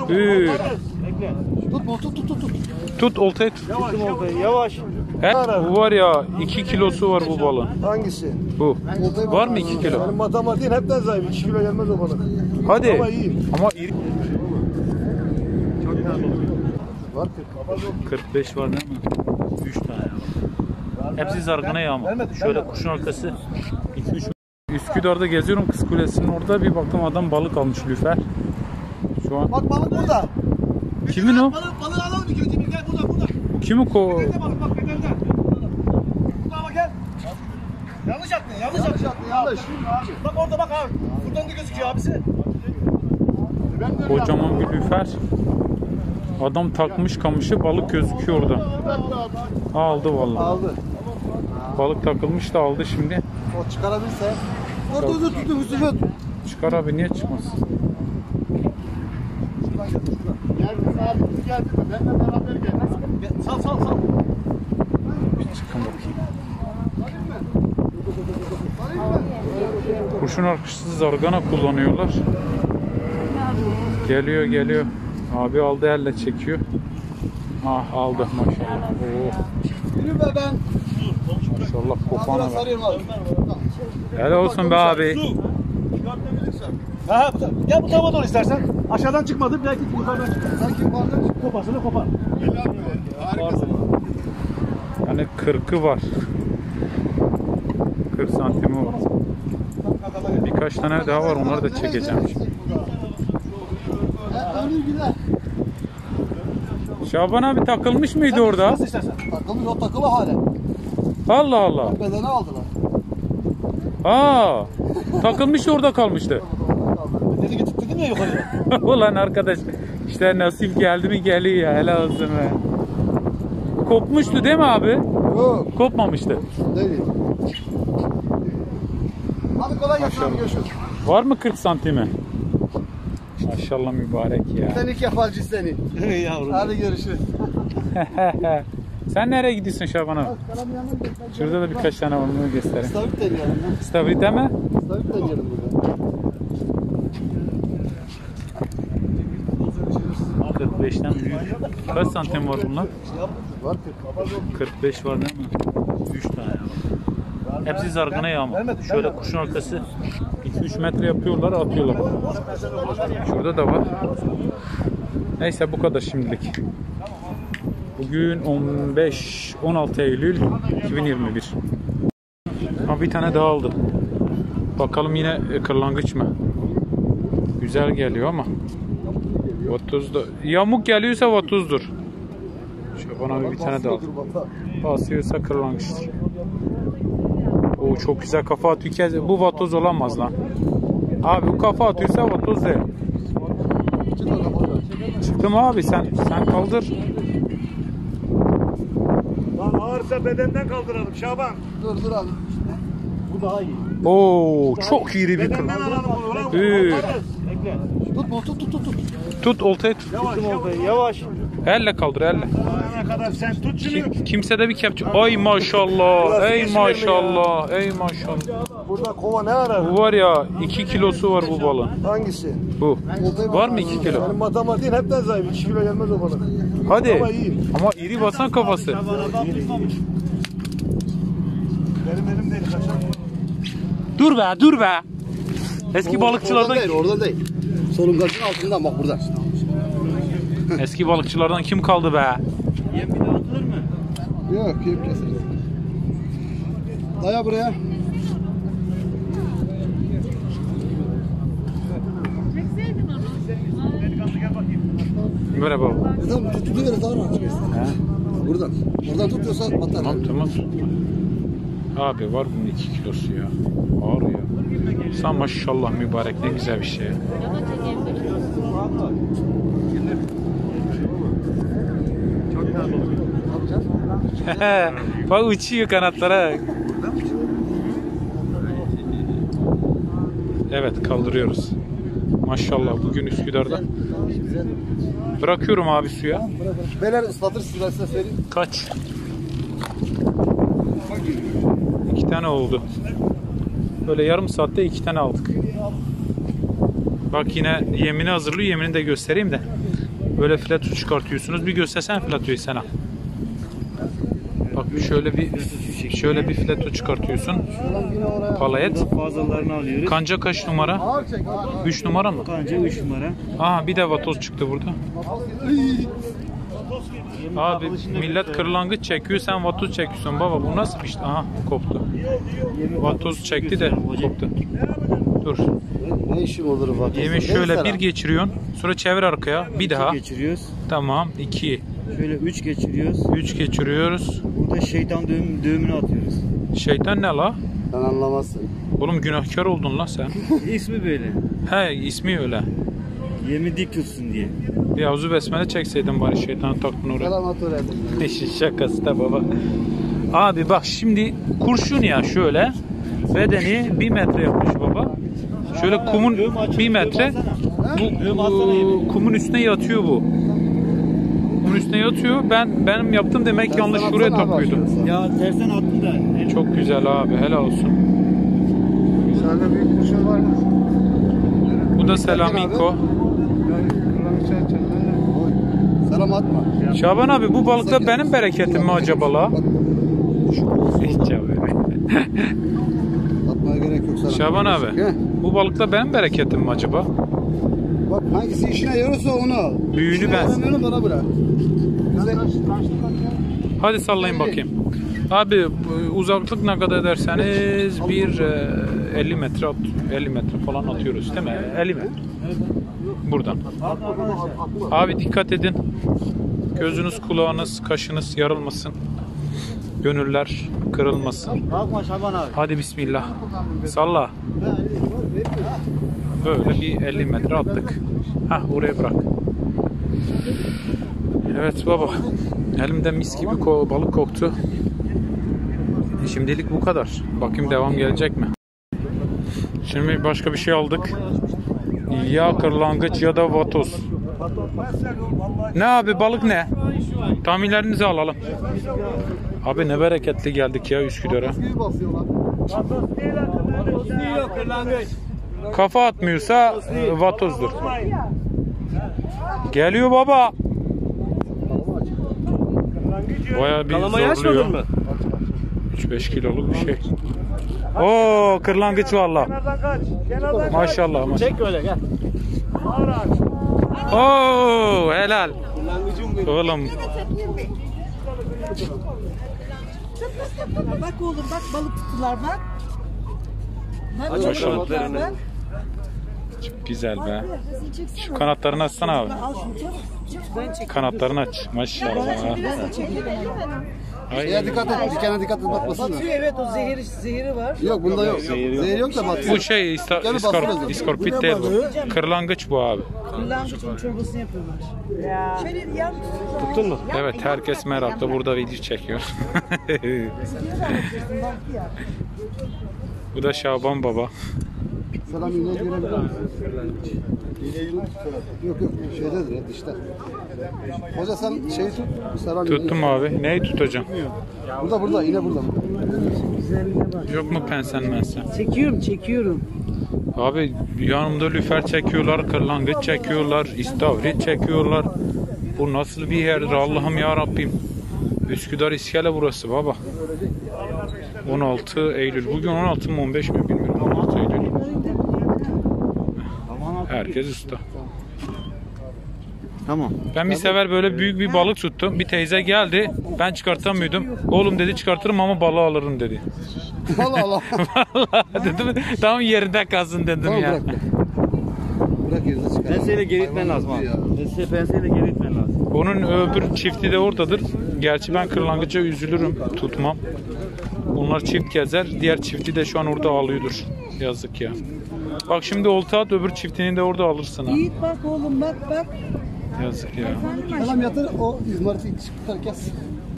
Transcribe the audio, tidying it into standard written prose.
Büyük. Tut. Tut oltayı tut. Yavaş oltayı yavaş. He? Bu var ya 2 kilosu var bu balığın. Hangisi? Bu. Var mı 2 kilo? Benim matematiğin hepten zayıf. 2 kilo gelmez o balık. Hadi. Ama iyi. Ama iri. Var 45 var değil mi? 3 tane. Hepsi zargana yağma. Şöyle kuşun arkası 2-3. Üsküdar'da geziyorum, Kız Kulesi'nin orada bir baktım adam balık almış lüfer. Şu an. Bak balık burada. Kimin o? Balığı alalım ilk önce. Gel burada. Bu kimin ko? Bedende balık bak bedende. Burada gel. Yanlış attın. Yanlış. Bak orada bak abi. Buradan da gözüküyor abisi. Kocaman bir lüfer. Adam takmış kamışı, balık gözüküyor orada. Aldı vallahi. Aldı. Balık takılmış da aldı şimdi. O çıkarabilse. Orada tuttu. Çıkar abi, niye çıkmaz? Gel benimle beraber gel. Sal. Bir çıkın bakayım. Kuşun arkası zargana kullanıyorlar. Geliyor. Abi aldı, elle çekiyor. Ah, aldı maşallah. Yürü be ben. Maşallah kopana bak. Sarıyorum abi. Helal olsun be abi. Ha, gel bu tarafa doğru istersen. Aşağıdan çıkmadı, belki yukarıdan çıkar. Sanki yukarıdan çık. Koparsana kopar. Yani 40'ı var. 40 santimi var. Birkaç tane daha var, onları da çekeceğim şimdi. Şaban abi takılmış mıydı orada? Nasıl istersen. Takılmış, o takılı hale. Allah Allah. Bedeni aldılar. Aa, takılmış orada kalmıştı. Bedeni getirttirdim ya yukarıya. Ulan arkadaş, işte nasip geldi mi geliyor ya, helal olsun be. Kopmuştu değil mi abi? Yok. Kopmamıştı. Değil. Abi kolay gelsin, görüşürüz. Var mı 40 santimi? Maşallah mübarek ya. Sen ilk yabancı seni. Yavrum. Hadi görüşürüz. Sen nereye gidiyorsun Şaban abi? Şurada da birkaç tane var, onu göstereyim. Stavit deneyelim ya. Stavrit mi? Stavit deneyelim burada. 45'ten büyük. Kaç santim var bunlar? Var 45 var değil mi? 3 tane var. Hepsi zargana yağma. Şöyle kuşun arkası 2-3 metre yapıyorlar, atıyorlar. Şurada da var. Neyse bu kadar şimdilik. Bugün 16 Eylül 2021. Ha, bir tane daha aldı. Bakalım yine kırlangıç mı? Güzel geliyor ama. Vatuz'da. Yamuk geliyorsa vatuzdur. Şaban abi bir tane daha aldı. Basıyorsa kırlangıçtır. O çok güzel kafa atıyor. Bu vatoz olamaz lan. Abi bu kafa atıyorsa vatoz değil. Çıktım abi, sen kaldır. Lan ağırsa bedenden kaldıralım Şaban. Dur abi. Bu daha iyi. Oo, çok iri bir Bedenden kırlangıç. alalım bunu. Büyük. Tut. Tut oltayı tut. Yavaş. Elle kaldır, elle. Ne kadar sen tut şunu. Kimsede bir kepçe. Ay maşallah. Ey maşallah. Ey maşallah. Burada kova ne arar? Bu var ya 2 kilosu var bu balığın. Hangisi? Bu. Var mı 2 kilo? Benim matematiğin hepten zayıf. 2 kilo gelmez o balık. Hadi. Ama iyi. Ama iri basan kafası. Benim elim değil kaçar. Dur be. Eski balıkçılardan Orada değil. Solungacın altından bak burada. Eski balıkçılardan kim kaldı be? Yem bir daha atılır mı? Yok, yem kesin. Daya buraya. Merhaba. Tamam, tutuveririz daha rahat çıkarsın. Buradan. Buradan tutuyorsa batar. Tamam. Abi var bunun 2 kilosu ya. Ağır ya. Sen maşallah mübarek, ne güzel bir şey. Bak uçuyor kanatlara. Evet, kaldırıyoruz. Maşallah bugün Üsküdar'da. Bırakıyorum abi suya. Beyler ıslatırsınız, ben size söyleyeyim. Kaç? 2 tane oldu. Böyle yarım saatte 2 tane aldık. Bak yine yemini hazırlıyor. Yemini de göstereyim de. Böyle fileto çıkartıyorsunuz. Bir göstersen filetoyu sana. Bak şöyle bir fileto çıkartıyorsun. Palayet. Fazlalarını alıyoruz. Kanca kaç numara? 3 numara mı? Kanca 3 numara. Aha bir de vatoz çıktı burada. Abi millet kırlangıç çekiyor, sen vatoz çekiyorsun baba. Bu nasıl bir şey? Aha koptu. Vatoz çekti de koptu. Dur. Ne işim olur bak. Yemi şöyle bir geçiriyorsun. Sonra çevir arkaya. Bir daha. Geçiriyoruz. Tamam. 2. Şöyle 3 geçiriyoruz. 3 geçiriyoruz. Burada şeytan düğümünü atıyoruz. Şeytan ne la? Sen anlamazsın. Oğlum günahkar oldun la sen. İsmi böyle. He ismi öyle. Yemi dik tutsun diye. Bir Avuzu besmele çekseydin bari şeytanı taktın oraya. Kalamatör edin. İşin şakası da baba. Abi bak şimdi kurşun ya şöyle. Bedeni 1 metre yapmış baba. Şöyle kumun 1 metre. Bu kumun üstüne yatıyor bu. Kumun üstüne yatıyor. Benim yaptığım demek ki yanlış şuraya takıyordu. Ya tersten attın da. Çok güzel abi, helal olsun. Sende büyük kuşun var mı? Bu da Selamiko. Selam atma. Şaban abi bu balıkta benim bereketim mi acaba la? Atmaya gerek yok sana. Şaban abi He? bu balıkta benim bereketim mi acaba? Bak hangisi işine yarıyorsa onu al. Büyüğünü İşine ben- yaramıyorsa bana bırak. Hadi sallayın bakayım. Abi uzaklık ne kadar ederseniz 50 metre 50 metre falan atıyoruz değil mi? 50 metre. Buradan. Abi dikkat edin. Gözünüz, kulağınız, kaşınız yarılmasın. Gönüller kırılmasın. Bakma Şaban abi. Hadi bismillah. Salla. Böyle bir 50 metre attık. Hah oraya bırak. Evet baba. Elimde mis gibi balık koktu. Şimdilik bu kadar. Bakayım devam gelecek mi? Şimdi başka bir şey aldık. Ya kırlangıç ya da vatoz. Ne abi balık ne? Tahminlerinizi alalım. Abi ne bereketli geldik ya Üsküdar'a. Kafa atmıyorsa vatozdur. Geliyor baba. Bayağı bir zorluyor. 3-5 kiloluk bir şey. Oo kırlangıç valla. Maşallah maşallah. Çek öyle gel. Oo helal. Oğlum Bak oğlum bak balık tutular bak. Bak Maşallah. balıklar bak. çok güzel be. Şu kanatlarını açsana abi. Al şunu çabuk. Ben çekeyim. Kanatlarını aç. Maşallah. Ben de çekeyim. Şeye dikkat et, dikene dikkat et bakmasın. Batıyor evet o zehiri var. Yok bunda yok. Zehir yok da batıyor. Bu şey iskorpit değil bu. Kırlangıç bu abi. Kırlangıçın çorbasını yapıyorlar. Şöyle yan Tuttun mu? Evet herkes meraklı. Burada video çekiyor. Bu da Şaban baba. Selam iğneyi görebilir misin? Yok yok şeydedir ya dişte. Hoca sen şeyi tut. Selam Tuttum abi. Neyi tutacağım? Burada iğne burada. Yok mu pensen mensen? çekiyorum. Abi yanımda lüfer çekiyorlar, kırlangıç çekiyorlar, istavrit çekiyorlar. Bu nasıl bir yerdir Allah'ım ya Rabbim. Üsküdar İskele burası baba. 16 Eylül. Bugün 16 mı 15 mi bilmiyorum. 16 Eylül. Herkes usta. Tamam. Ben bir sefer böyle büyük bir balık tuttum. Bir teyze geldi. Ben çıkartamıyordum. Oğlum dedi çıkartırım ama balığı alırım dedi. Allah Allah. Vallahi dedim tam yerinde kalsın dedim Tamam ya. bırak. Bırak yerine çıkar. Penseyle geri itmen lazım abi. Penseyle geri itmen lazım. Onun öbür çifti de oradadır. Gerçi ben kırlangıca üzülürüm. Tutmam. Onlar çift gezer. Diğer çifti de şu an orada ağlıyordur. Yazık ya. Bak şimdi olta at öbür çiftini de orada alırsın ha. Yiğit bak oğlum bak. Yazık ya. Selam yatır o izmariti çıkar kes.